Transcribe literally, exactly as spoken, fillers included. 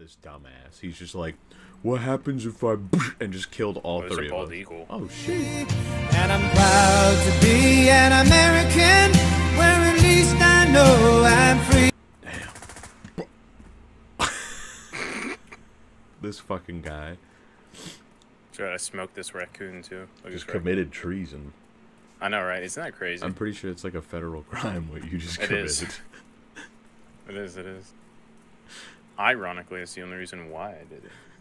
This dumbass. He's just like, what happens if I and just killed all oh, three of of them? us? Oh shit! And I'm proud to be an American, where at least I know I'm free. Damn. This fucking guy. Should I smoke this raccoon too? Look Just at this committed treason. I know, right? Isn't that crazy? I'm pretty sure it's like a federal crime what you just It committed. is. It is. It is. Ironically, it's the only reason why I did it.